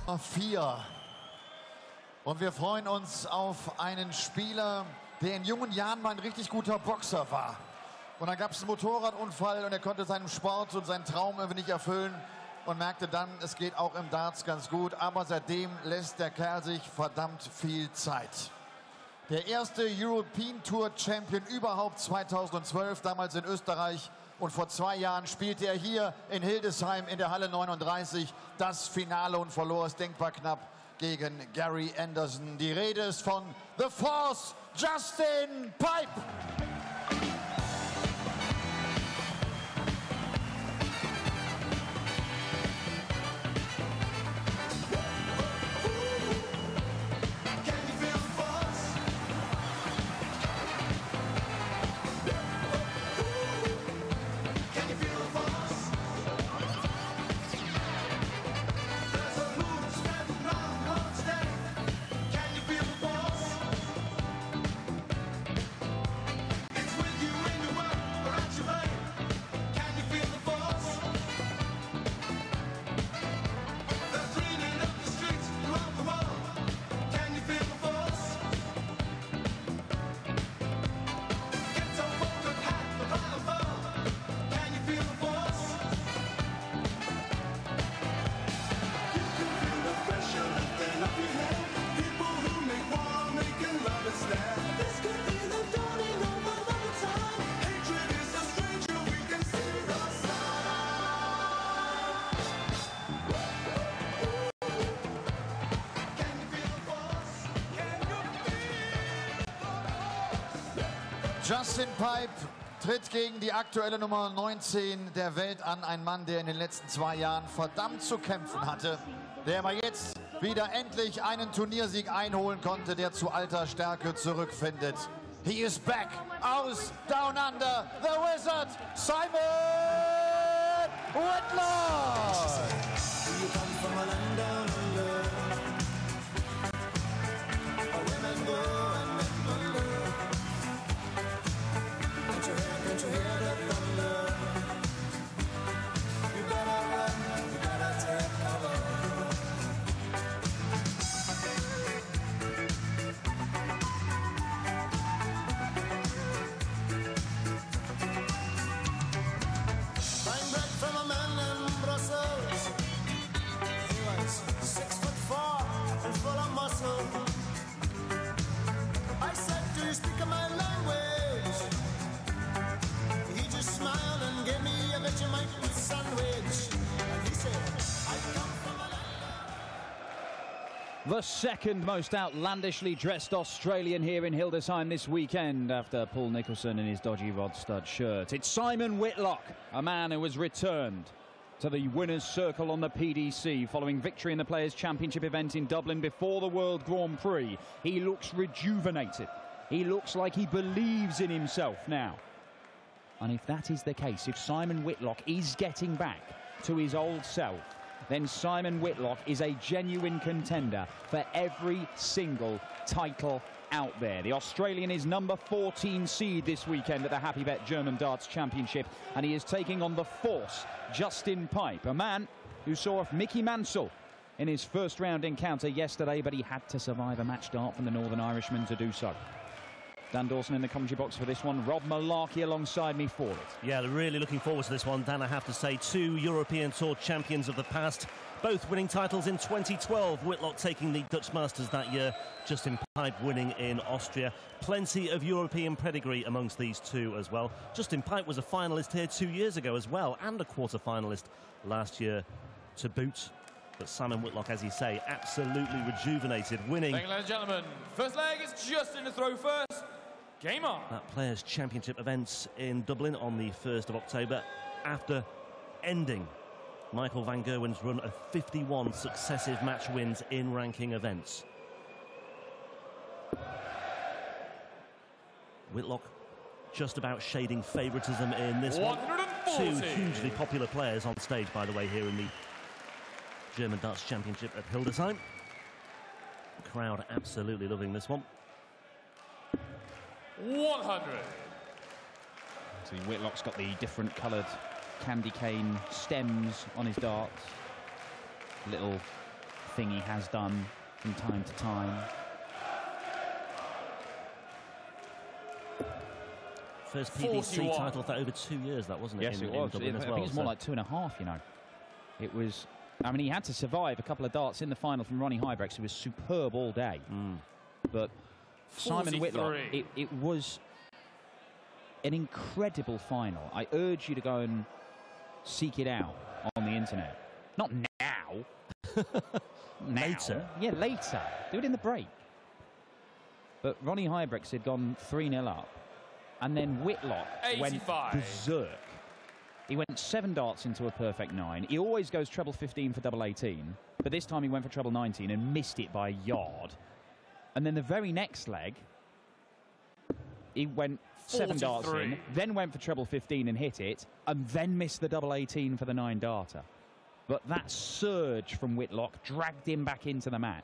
4. Und wir freuen uns auf einen Spieler, der in jungen Jahren mal ein richtig guter Boxer war. Und dann gab es einen Motorradunfall und er konnte seinen Sport und seinen Traum irgendwie nicht erfüllen und merkte dann, es geht auch im Darts ganz gut. Aber seitdem lässt der Kerl sich verdammt viel Zeit. Der erste European Tour Champion überhaupt 2012, damals in Österreich. Und vor 2 Jahren spielte er hier in Hildesheim in der Halle 39 das Finale und verlor es denkbar knapp gegen Gary Anderson. Die Rede ist von The Force, Justin Pipe. Justin Pipe tritt gegen die aktuelle Nummer 19 der Welt an. Ein Mann, der in den letzten 2 Jahren verdammt zu kämpfen hatte. Der aber jetzt wieder endlich einen Turniersieg einholen konnte, der zu alter Stärke zurückfindet. He is back aus Down Under, the Wizard, Simon Whitlock. I said, do you speak my language? He just smiled and gave me a Vegemite sandwich. And he said, I come from a land. The second most outlandishly dressed Australian here in Hildesheim this weekend after Paul Nicholson in his dodgy rod stud shirt. It's Simon Whitlock, a man who has returned to the winner's circle on the PDC following victory in the Players' Championship event in Dublin before the World Grand Prix. He looks rejuvenated. He looks like he believes in himself now. And if that is the case, if Simon Whitlock is getting back to his old self, then Simon Whitlock is a genuine contender for every single title out there. The Australian is number 14 seed this weekend at the Happy Bet German Darts Championship, and he is taking on the Force, Justin Pipe, a man who saw off Mickey Mansell in his first round encounter yesterday, but he had to survive a match dart from the Northern Irishman to do so. Dan Dawson in the commentary box for this one. Rob Malarkey alongside me for it. Yeah, really looking forward to this one, Dan, I have to say. 2 European Tour champions of the past, both winning titles in 2012. Whitlock taking the Dutch Masters that year, Justin Pipe winning in Austria. Plenty of European pedigree amongst these two as well. Justin Pipe was a finalist here 2 years ago as well, and a quarter-finalist last year to boot. But Simon Whitlock, as you say, absolutely rejuvenated, winning. Ladies and gentlemen, first leg is just in the throw first. Geman. That Players' Championship event in Dublin on the 1st of October after ending Michael van Gerwen's run of 51 successive match wins in ranking events. Whitlock just about shading favouritism in this one. 2 hugely popular players on stage, by the way, here in the German Darts Championship at Hildesheim. The crowd absolutely loving this one. 100. See, Whitlock's got the different coloured candy cane stems on his darts. Little thing he has done from time to time. First PDC 41. title for over 2 years, that wasn't it? Yes, in it was. Dublin as I well, think it's more like 2.5, you know. It was... I mean, he had to survive a couple of darts in the final from Ronnie Hybrex, who was superb all day. But Simon 43. Whitlock, it was an incredible final. I urge you to go and seek it out on the internet. Not now. Later. Yeah, later. Do it in the break. But Ronnie Hybrex had gone 3-0 up. And then Whitlock 85. went berserk. He went 7 darts into a perfect 9. He always goes treble 15 for double 18. But this time he went for treble 19 and missed it by a yard. And then the very next leg, he went 7 darts in, then went for treble 15 and hit it, and then missed the double 18 for the 9-darter. But that surge from Whitlock dragged him back into the match.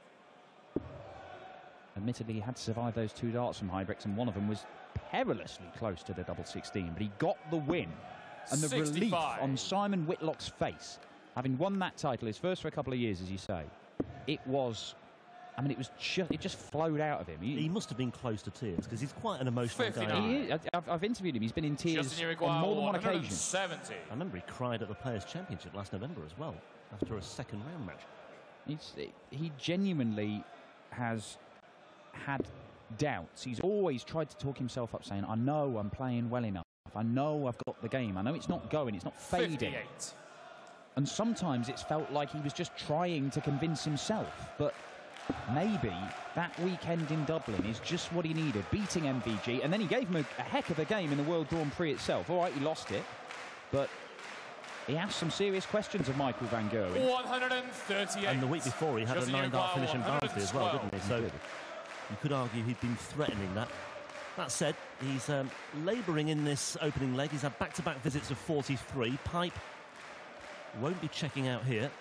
Admittedly, he had to survive those 2 darts from Hybrex, and one of them was perilously close to the double 16, but he got the win. And the 65. relief on Simon Whitlock's face, having won that title, his first for a couple of years, as you say, it was... I mean, it just flowed out of him. He must have been close to tears, because he's quite an emotional 59. guy. He is. I've interviewed him. He's been in tears on more than one occasion. 170. I remember he cried at the Players' Championship last November as well, after a second round match. He genuinely has had doubts. He's always tried to talk himself up, saying, I know I'm playing well enough. I know I've got the game. I know it's not going. It's not fading. 58. And sometimes it's felt like he was just trying to convince himself. But maybe that weekend in Dublin is just what he needed, beating MVG. And then he gave him a heck of a game in the World Grand Prix itself. All right, he lost it. But he asked some serious questions of Michael van Gerwen. 138. And the week before, he had a 9-dart finish in Barnsley as well, didn't he? So did. you could argue he'd been threatening that. That said, he's labouring in this opening leg. He's had back-to-back visits of 43. Pipe won't be checking out here.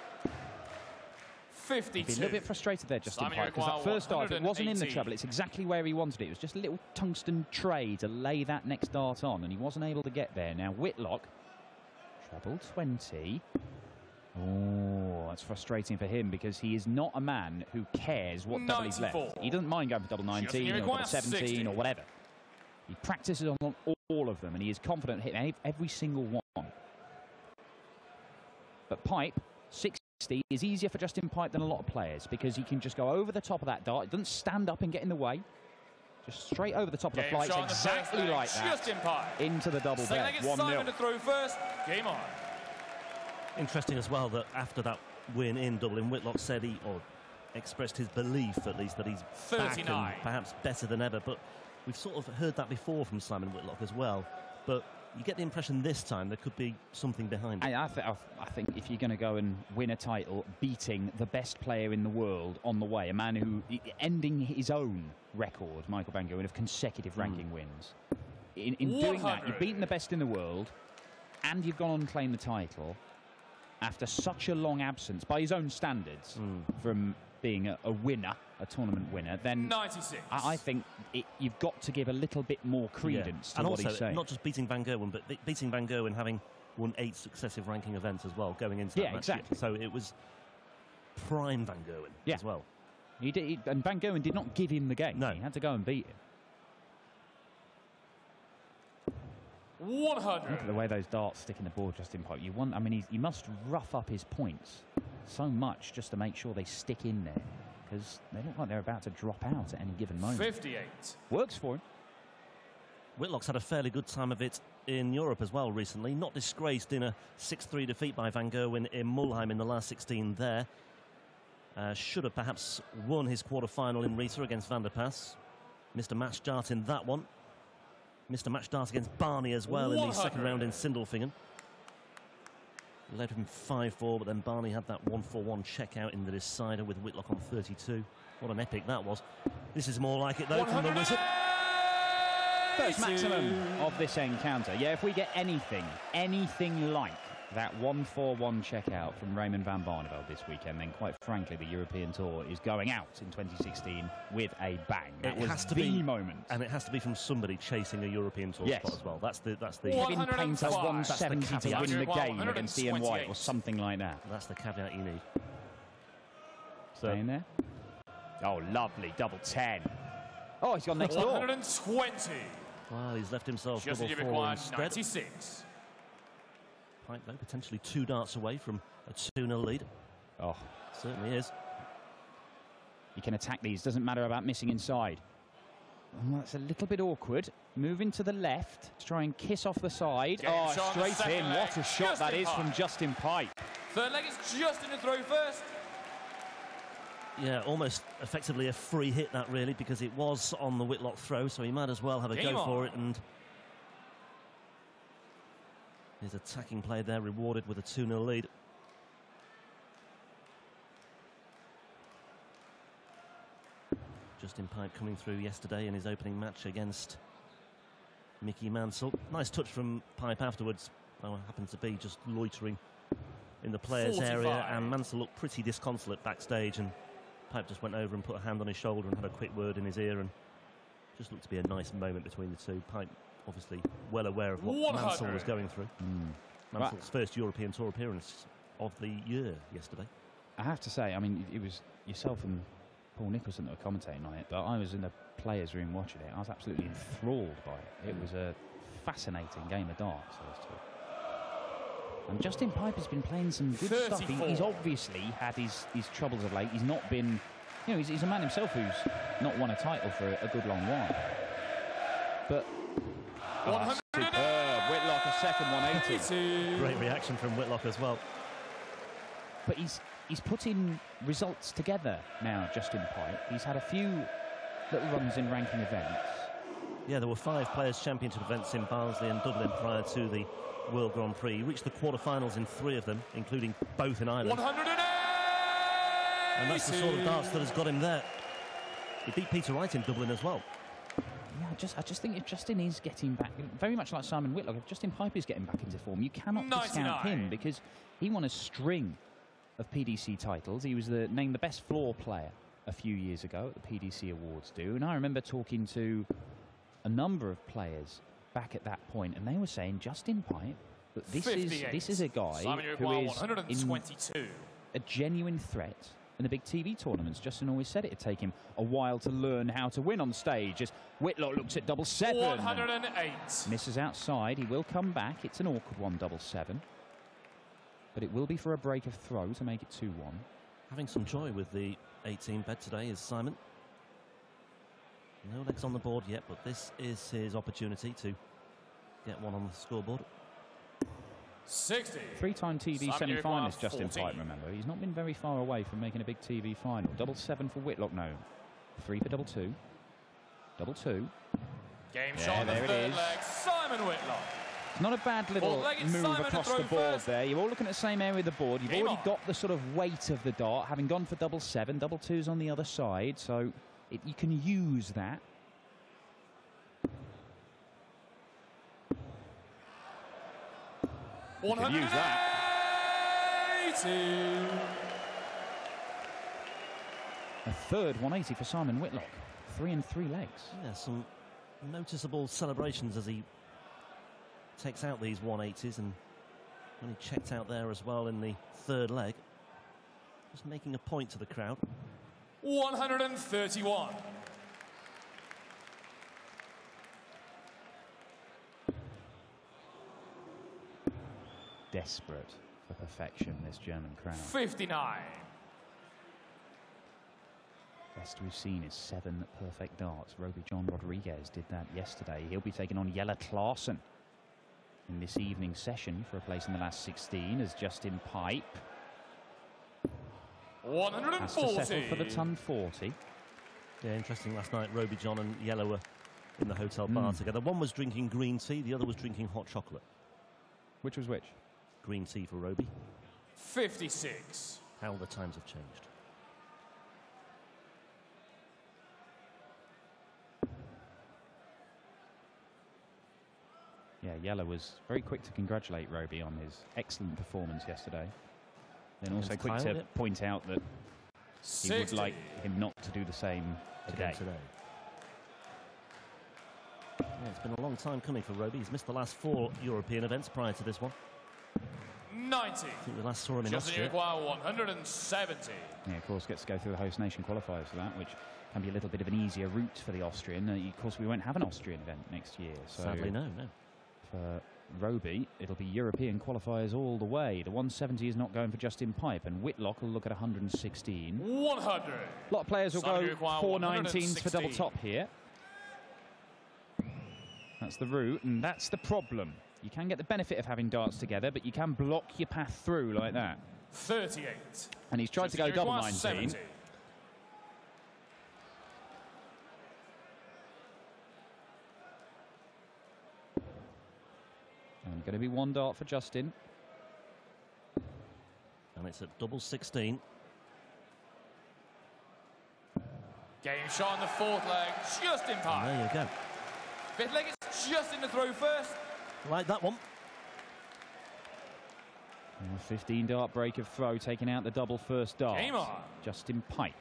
52. Be a little bit frustrated there, Justin Simon Pipe, because that Require first dart, it wasn't in the 118. treble. It's exactly where he wanted it. It was just a little tungsten tray to lay that next dart on, and he wasn't able to get there. Now, Whitlock, treble 20. Oh, that's frustrating for him, because he is not a man who cares what double he's left. 94. He doesn't mind going for double 19 or double 17 60. or whatever. He practices on all of them, and he is confident hitting every single one. But Pipe, 60, is easier for Justin Pipe than a lot of players, because he can just go over the top of that dart. It doesn't stand up and get in the way. Just straight over the top of the flight, exactly like that. Justin Pipe. Into the double Second bed, leg is Simon 1-0. to throw first. Game on. Interesting as well that after that win in Dublin, Whitlock said or expressed his belief, at least, that he's back 39. and perhaps better than ever. But we've sort of heard that before from Simon Whitlock as well. But you get the impression this time there could be something behind it. I think if you're going to go and win a title, beating the best player in the world on the way, a man who, ending his own record, Michael van Gerwen, of consecutive ranking wins. In doing that, you've beaten the best in the world, and you've gone on and claimed the title after such a long absence, by his own standards, from being a winner, a tournament winner, then 96. I think you've got to give a little bit more credence to and what also, he's saying. not just beating Van Gerwen, but beating Van Gerwen having won 8 successive ranking events as well, going into that match. Exactly. So it was prime Van Gerwen as well. And Van Gerwen did not give him the game. No. He had to go and beat him. 100. Look at the way those darts stick in the board, Justin Pipe. I mean, he must rough up his points so much just to make sure they stick in there, because they look like they're about to drop out at any given moment. 58. Works for him. Whitlock's had a fairly good time of it in Europe as well recently. Not disgraced in a 6-3 defeat by Van Gerwen in Mulheim in the last 16 there. Should have perhaps won his quarter-final in Riesa against Van der Pas. Missed a match dart in that one. Missed a match dart against Barney as well in the second round in Sindelfingen. Led him 5-4, but then Barney had that 1-4-1 check out in the decider with Whitlock on 32. What an epic that was. This is more like it, though, from the Wizard. First maximum of this encounter. Yeah, if we get anything like that 1-4-1 checkout from Raymond van Barneveld this weekend, then quite frankly, the European Tour is going out in 2016 with a bang. That was the moment. And it has to be from somebody chasing a European Tour spot as well. That's the Kevin Painter 170 to win the game against Ian White or 128. something like that. That's the caveat you need. Staying there. Oh, lovely. Double 10. Oh, he's gone next door. 120. Well, he's left himself Just double to give it 4 one, instead. 96. Pipe, though, potentially 2 darts away from a 2-0 lead. Oh, Certainly is. you can attack these. Doesn't matter about missing inside. Oh, that's a little bit awkward. Moving to the left to try and kiss off the side. Getting Oh, shot on the straight second in. leg. What a shot that is from Justin Pipe. Third leg is just in the throw first. Yeah, almost effectively a free hit, that really, because it was on the Whitlock throw, so he might as well have a go for it. And his attacking play there rewarded with a 2-0 lead. Justin Pipe coming through yesterday in his opening match against Mickey Mansell. Nice touch from Pipe afterwards. Well, happened to be just loitering in the players' 45. area, and Mansell looked pretty disconsolate backstage, and Pipe just went over and put a hand on his shoulder and had a quick word in his ear, and just looked to be a nice moment between the two. Pipe obviously well aware of what 100. Mansell was going through. Mansell's first European Tour appearance of the year yesterday. I have to say, I mean, it was yourself and Paul Nicholson that were commentating on it, but I was in the players' room watching it. I was absolutely enthralled by it. It was a fascinating game of darts, those two. And Justin Pipe has been playing some good stuff. He's obviously had his troubles of late. He's not been, you know, he's a man himself who's not won a title for a good long while. But superb. Whitlock, a second 180. Great reaction from Whitlock as well. But he's putting results together now, Justin Pipe. He's had a few little runs in ranking events. Yeah, there were 5 Players' Championship events in Barnsley and Dublin prior to the World Grand Prix. He reached the quarterfinals in 3 of them, including both in Ireland. 180. And that's the sort of darts that has got him there. He beat Peter Wright in Dublin as well. Yeah, I just think if Justin is getting back, very much like Simon Whitlock, if Justin Pipe is getting back into form, you cannot discount him, because he won a string of PDC titles. He was named the best floor player a few years ago at the PDC Awards do, and I remember talking to a number of players back at that point, and they were saying Justin Pipe, that this is a guy who is 122. a genuine threat in the big TV tournaments. Justin always said it'd take him a while to learn how to win on stage, as Whitlock looks at double 7. 108. Misses outside. He will come back. It's an awkward one, double 7. But it will be for a break of throw to make it 2-1. Having some joy with the 18 bed today is Simon. No legs on the board yet, but this is his opportunity to get one on the scoreboard. 60. 3-time TV Simon semi-finalist, Justin 14. Pipe, remember. He's not been very far away from making a big TV final. Double 7 for Whitlock, no. 3 for double 2. Double 2. Game shot on the there it third is. leg. Simon Whitlock. It's not a bad little move Simon across to the throw board first. there. You're all looking at the same area of the board. You've already Geman. got the sort of weight of the dart, having gone for double 7. Double 2's on the other side, so you can use that. You can use that. A third 180 for Simon Whitlock. 3 and 3 legs. Yeah, some noticeable celebrations as he takes out these 180s, and when he checked out there as well in the third leg, just making a point to the crowd. 131. Desperate for perfection, this German crowd. 59. Best we've seen is 7 perfect darts. Roby John Rodriguez did that yesterday. He'll be taking on Jelle Klaasen in this evening's session for a place in the last 16 as Justin Pipe has to 140. settle for the ton 40. Yeah, interesting. Last night, Roby John and Yellow were in the hotel bar together. One was drinking green tea, the other was drinking hot chocolate. Which was which? Green tea for Roby. 56. How the times have changed. Yeah, Yellow was very quick to congratulate Roby on his excellent performance yesterday. Then also quick to point out that he would like him not to do the same today. Yeah, it's been a long time coming for Roby. He's missed the last 4 European events prior to this one. 90. I think we last saw him in Justin Austria. Uruguay 170. Yeah, of course, gets to go through the host nation qualifiers for that, which can be a little bit of an easier route for the Austrian. Of course, we won't have an Austrian event next year. So Sadly, no. for Roby, it'll be European qualifiers all the way. The 170 is not going for Justin Pipe, and Whitlock will look at 116. 100. A lot of players will go 419s for double top here. That's the route, and that's the problem. You can get the benefit of having darts together, but you can block your path through like that. 38. And he's tried to go double 19. 70. And going to be one dart for Justin. And it's at double 16. Game shot on the fourth leg, just in And time. there you go. Fifth leg is just in the throw first. Like that one. 15 dart break of throw, taking out the double first dart. Geman. Justin Pipe.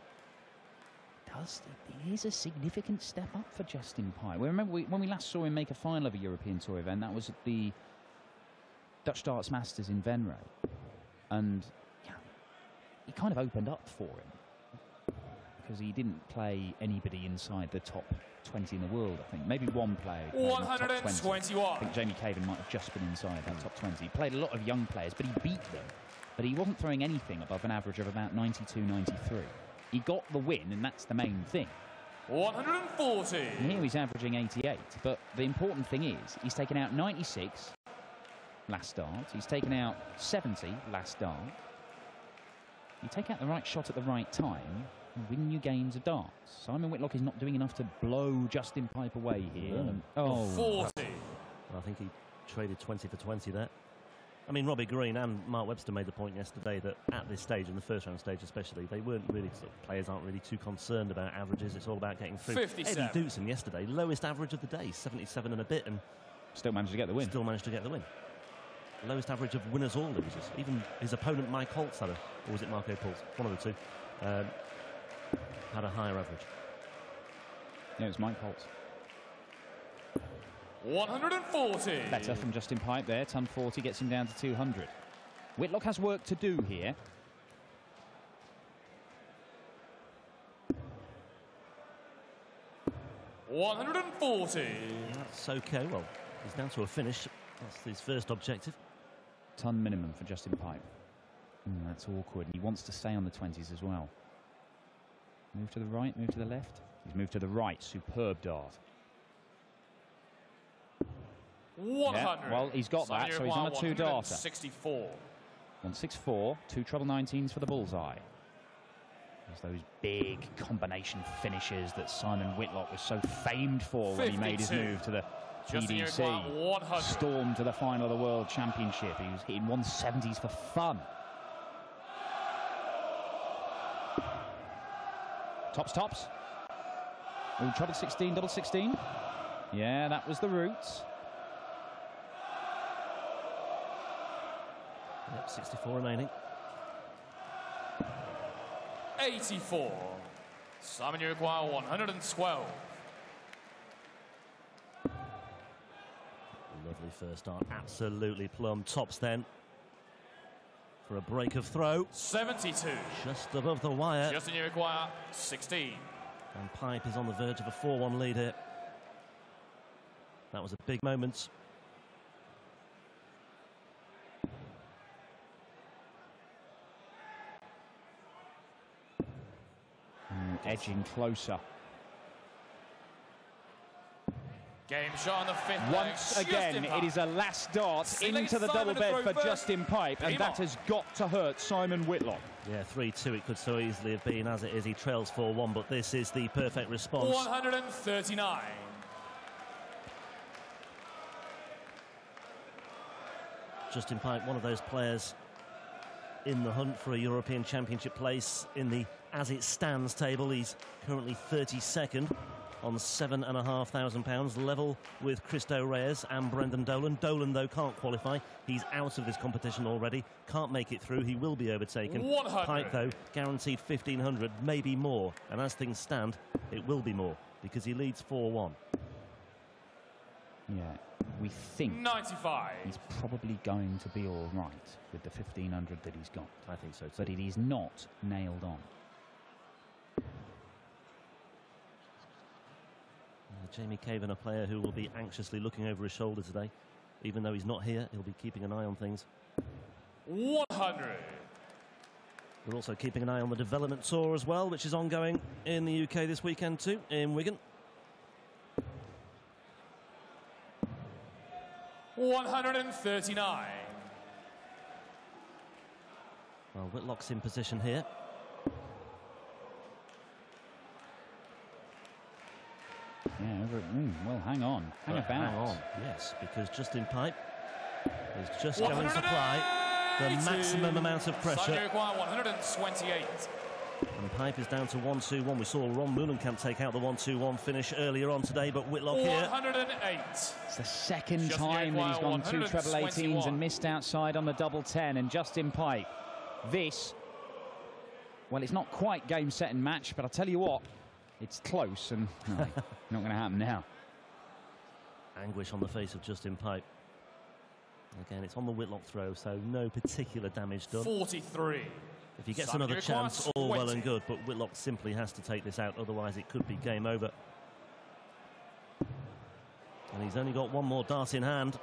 It is a significant step up for Justin Pipe. We remember when we last saw him make a final of a European Tour event, that was at the Dutch Darts Masters in Venray. And yeah, he kind of opened up for him because he didn't play anybody inside the top 20 in the world, I think. Maybe one player. 121. I think Jamie Caven might have just been inside that top 20. He played a lot of young players, but he beat them. But he wasn't throwing anything above an average of about 92, 93. He got the win, and that's the main thing. 140. And here he's averaging 88. But the important thing is, he's taken out 96 last start. He's taken out 70 last start. You take out the right shot at the right time, and win your games of darts. Simon Whitlock is not doing enough to blow Justin Pipe away here. And, 40. I think he traded 20 for 20 there. I mean, Robbie Green and Mark Webster made the point yesterday that at this stage, in the first round stage especially, they weren't really, players aren't really too concerned about averages. It's all about getting through. 57. Eddie Dootson yesterday, lowest average of the day, 77 and a bit, and still managed to get the win. Still managed to get the win. Lowest average of winners all losers. Even his opponent Mike Holtz had or was it Marco Puls? One of the two. Had a higher average. Yeah, it was Mike Holtz. 140. Better from Justin Pipe there. Ton 40 gets him down to 200. Whitlock has work to do here. $140. That's okay. Well, he's down to a finish. That's his first objective. Ton minimum for Justin Pipe. That's awkward. He wants to stay on the 20s as well. Move to the right, move to the left. He's moved to the right. Superb dart. 100. Yeah, well, he's got that, so he's on a two-darter. 164. 164, two treble 19s for the bullseye. There's those big combination finishes that Simon Whitlock was so famed for when he made his move to the PDC. Stormed to the final of the World Championship. He was hitting 170s for fun. Tops, tops. Oh, treble 16, double 16. Yeah, that was the route. Yep, 64 remaining. 84. Simon Uruguay 112. Lovely first start, absolutely plumb. Tops then for a break of throw. 72. Just above the wire. Justin Uruguay 16. And Pipe is on the verge of a 4-1 lead here. That was a big moment. Edging closer. Game shot on the fifth Once leg. again, it is a last dart into the double bed for Justin Pipe, and that has got to hurt Simon Whitlock. Yeah, 3-2 it could so easily have been. As it is, he trails 4-1, but this is the perfect response. 139. Justin Pipe, one of those players in the hunt for a European Championship place in the as it stands table. He's currently 32nd on £7,500, level with Christo Reyes and Brendan Dolan. Dolan, though, can't qualify. He's out of this competition already. Can't make it through. He will be overtaken. 100. Pipe, though, guaranteed 1,500, maybe more. And as things stand, it will be more because he leads 4-1. Yeah. we think 95. he's probably going to be all right with the 1500 that he's got. I think so too. But it is not nailed on. Jamie Caven, a player who will be anxiously looking over his shoulder today. Even though he's not here, he'll be keeping an eye on things. 100. We're also keeping an eye on the development tour as well, which is ongoing in the UK this weekend too, in Wigan. 139. Well, Whitlock's in position here. Yeah, well, hang on. Hang about. Hang on, yes, because Justin Pipe is just going to apply the maximum amount of pressure. 128. And Pipe is down to 1-2-1. We saw Ron Moolenkamp take out the 1-2-1 finish earlier on today, but Whitlock 108. here. It's the second time that he's gone 2 treble 18s and missed outside on the double 10. And Justin Pipe, this, well, it's not quite game, set and match, but I'll tell you what, it's close and not going to happen now. Anguish on the face of Justin Pipe. Again, it's on the Whitlock throw, so no particular damage done. 43. If he gets another chance, all well and good, but Whitlock simply has to take this out, otherwise it could be game over. And he's only got one more dart in hand.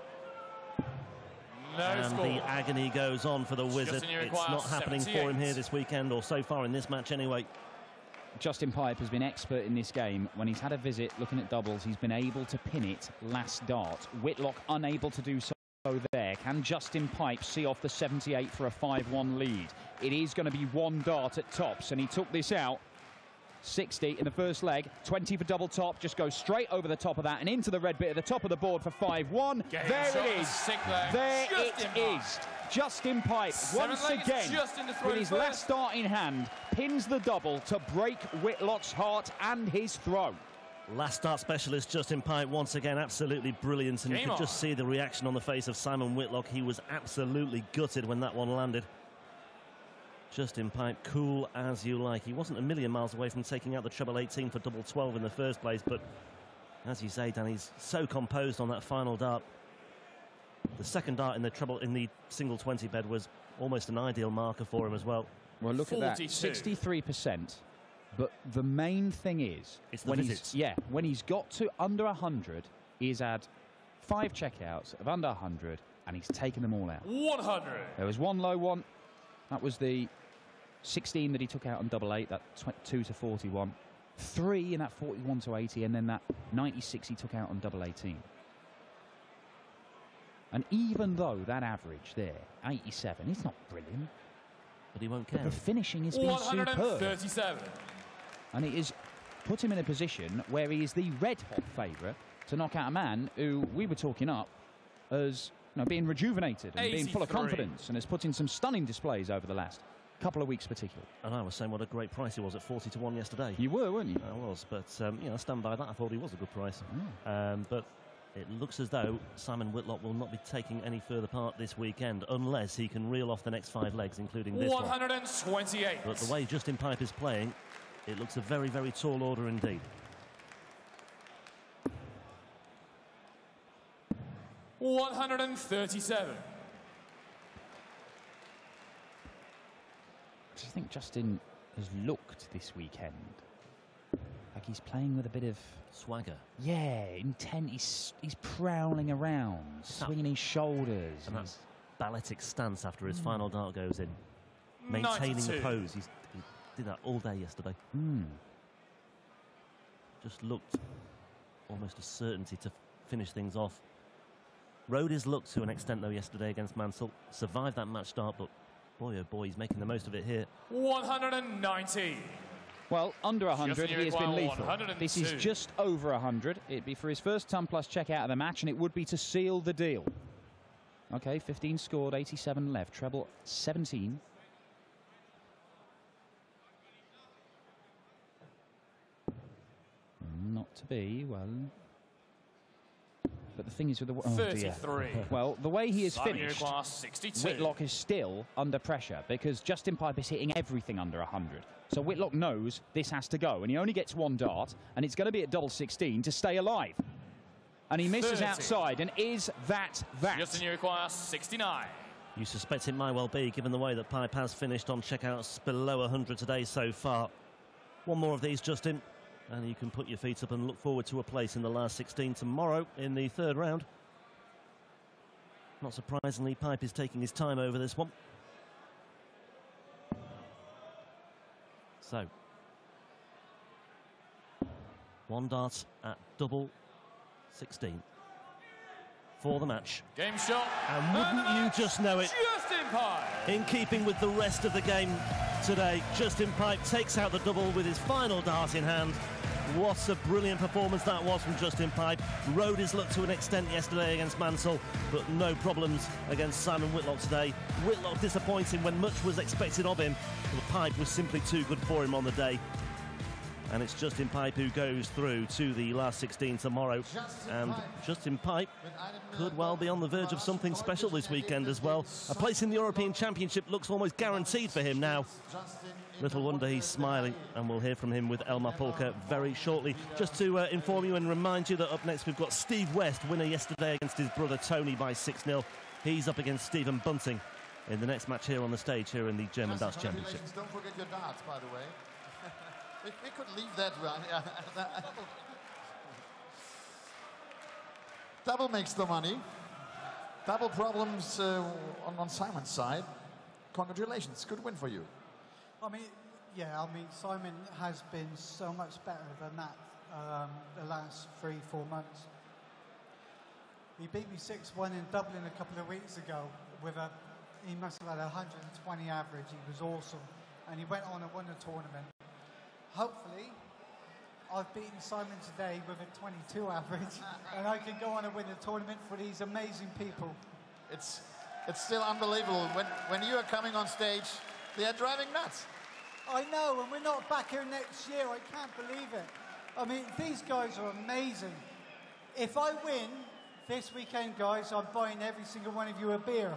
And the agony goes on for the Wizard. It's not happening for him here this weekend, or so far in this match anyway. Justin Pipe has been expert in this game. When he's had a visit looking at doubles, he's been able to pin it last dart. Whitlock unable to do so there. Can Justin Pipe see off the 78 for a 5-1 lead? It is going to be one dart at tops, and he took this out. 60 in the first leg, 20 for double top, just goes straight over the top of that and into the red bit at the top of the board for 5-1. There it is. There it is. Justin Pipe, once again, with his last dart in hand, pins the double to break Whitlock's heart and his throw. Last start specialist Justin Pipe, once again, absolutely brilliant. And you could just see the reaction on the face of Simon Whitlock. He was absolutely gutted when that one landed. Justin Pipe, cool as you like. He wasn't a million miles away from taking out the treble 18 for double 12 in the first place. But as you say, Dan, he's so composed on that final dart. The second dart in the single 20 bed was almost an ideal marker for him as well. Well, look at that, 63%. But the main thing is, it's the visits. When he's got to under 100, he's had 5 checkouts of under 100, and he's taken them all out. 100. There was one low one. That was the 16 that he took out on double 8, that 2 to 41. 3 in that 41 to 80, and then that 96 he took out on double 18. And even though that average there, 87, it's not brilliant. But he won't care. The finishing has been superb. 137. And it has put him in a position where he is the red-hot favourite to knock out a man who we were talking up as being rejuvenated and being full of confidence, and has put in some stunning displays over the last couple of weeks particularly. And I was saying what a great price he was at 40 to 1 yesterday. You were, weren't you? I was, but I stand by that. I thought he was a good price. But it looks as though Simon Whitlock will not be taking any further part this weekend unless he can reel off the next 5 legs, including this 128. one. But the way Justin Pipe is playing, it looks a very, very tall order indeed. 137. I just think Justin has looked this weekend like he's playing with a bit of swagger. Yeah, intent. He's prowling around, swinging his shoulders. And that balletic stance after his final dart goes in. Maintaining the pose. He did that all day yesterday. Just looked almost a certainty to finish things off. Rode his luck to an extent, though, yesterday against Mansell. Survived that match start, but boy, oh boy, he's making the most of it here. 190. Well, under 100, he has been lethal. This is just over 100. It'd be for his first ton plus check out of the match, and it would be to seal the deal. Okay, 15 scored, 87 left. Treble 17. Not to be, well... But the thing is with the... 33. Well, the way he has finished, Whitlock is still under pressure because Justin Pipe is hitting everything under 100. So Whitlock knows this has to go, and he only gets one dart, and it's going to be at double 16 to stay alive. And he misses 30. outside. And is that? Justin, you require 69. You suspect it might well be, given the way that Pipe has finished on checkouts below 100 today so far. One more of these, Justin, and you can put your feet up and look forward to a place in the last 16 tomorrow in the third round. Not surprisingly, Pipe is taking his time over this one. So, one dart at double 16 for the match. Game shot. And wouldn't you just know it, Justin Pipe. in keeping with the rest of the game today, Justin Pipe takes out the double with his final dart in hand. What a brilliant performance that was from Justin Pipe. Rode his luck to an extent yesterday against Mansell, but no problems against Simon Whitlock today. Whitlock disappointing when much was expected of him, but Pipe was simply too good for him on the day. And it's Justin Pipe who goes through to the last 16 tomorrow. And Justin Pipe could well be on the verge of something special this weekend as well. A place in the European Championship looks almost guaranteed for him now. Little wonder he's smiling, and we'll hear from him with Elmar Polka very shortly. Just to inform you and remind you that up next we've got Steve West, winner yesterday against his brother Tony by 6-0. He's up against Stephen Bunting in the next match here on the stage here in the German Darts Championship. Don't forget your darts, by the way. We could leave that one. Double makes the money. Double problems on Simon's side. Congratulations, good win for you. I mean, yeah, Simon has been so much better than that the last 3-4 months. He beat me 6-1 in Dublin a couple of weeks ago he must have had 120 average. He was awesome. And he went on and won the tournament. Hopefully, I've beaten Simon today with a 22 average, and I can go on and win the tournament for these amazing people. It's still unbelievable. When you are coming on stage, they are driving nuts. I know, and we're not back here next year. I can't believe it. I mean, these guys are amazing. If I win this weekend, guys, I'm buying every single one of you a beer.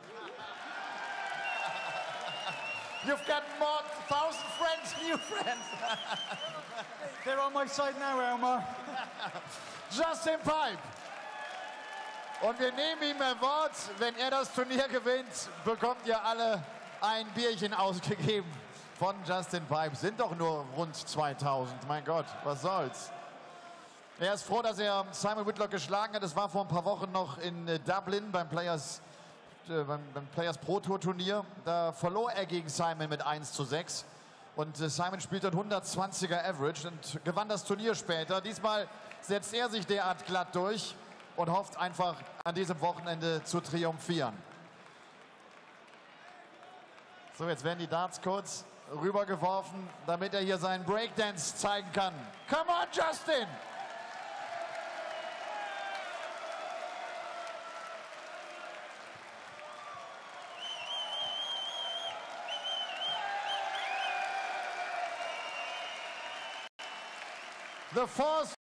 You've got more 1,000 friends, new friends. They're on my side now, Elmar. Justin Pipe. Und wir nehmen ihm ein Wort, wenn das Turnier gewinnt, bekommt ihr alle ein Bierchen ausgegeben von Justin Pipe. Sind doch nur rund 2.000, mein Gott, was soll's. Er ist froh, dass Simon Whitlock geschlagen hat. Das war vor ein paar Wochen noch in Dublin beim Players Pro Tour Turnier. Da verlor er gegen Simon mit 1:6. Und Simon spielt dann 120er Average und gewann das Turnier später. Diesmal setzt er sich derart glatt durch und hofft einfach an diesem Wochenende zu triumphieren. So, jetzt werden die Darts kurz rübergeworfen, damit er hier seinen Breakdance zeigen kann. Come on, Justin! The fourth